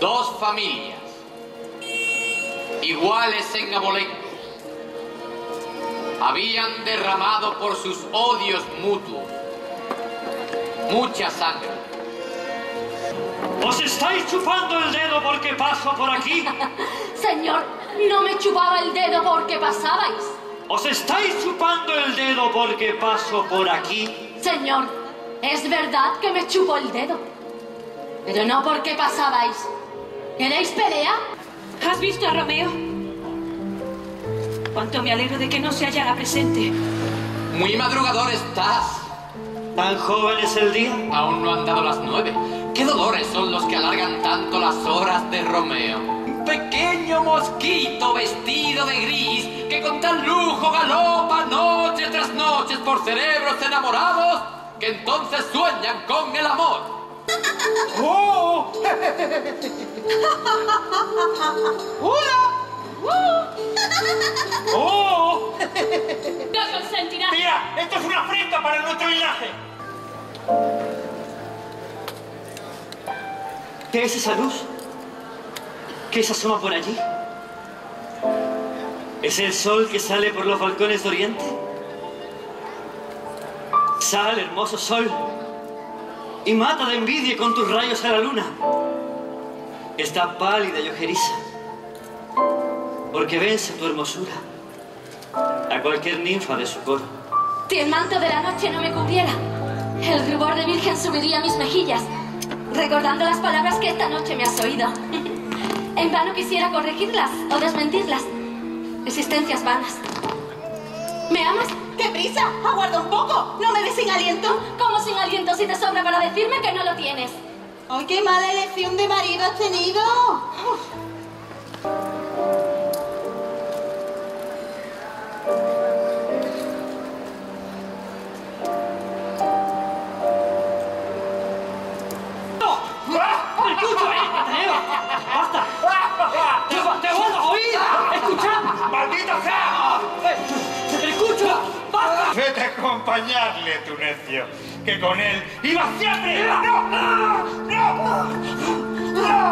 Dos familias, iguales en abolengo, habían derramado por sus odios mutuos mucha sangre. ¿Os estáis chupando el dedo porque paso por aquí? Señor, no me chupaba el dedo porque pasabais. ¿Os estáis chupando el dedo porque paso por aquí? Señor, es verdad que me chupo el dedo, pero no porque pasabais. ¿Queréis pelea? ¿Has visto a Romeo? Cuánto me alegro de que no se hallara presente. Muy madrugador estás. ¿Tan joven es el día? Aún no han dado las 9. ¿Qué dolores son los que alargan tanto las horas de Romeo? Un pequeño mosquito vestido de gris que con tal lujo galopa noche tras noche por cerebros enamorados que entonces sueñan con el amor. ¡Oh! ¡Hola! ¡Oh! ¡No consentirás! ¡Mira! ¡Esto es una afrenta para nuestro linaje! ¿Qué es esa luz? ¿Qué se asoma por allí? ¿Es el sol que sale por los balcones de Oriente? Sal, hermoso sol, y mata de envidia con tus rayos a la luna. Está pálida y ojeriza, porque vence tu hermosura a cualquier ninfa de su coro. Si el manto de la noche no me cubriera, el rubor de virgen subiría a mis mejillas, recordando las palabras que esta noche me has oído. En vano quisiera corregirlas o desmentirlas. Existencias vanas. ¿Me amas? ¡Qué prisa! ¡Aguarda un poco! ¿No me ves sin aliento? ¿Cómo sin aliento si te sobra para decirme que no lo tienes? ¡Ay, qué mala elección de marido has tenido! ¡Escucha! ¡Basta! ¡Te vuelvo a oír! ¡Escuchad! ¡Maldita sea! ¡Escucha! ¡Basta! Vete a acompañarle, tu necio, que con él iba siempre. ¡No! ¡No! ¡No!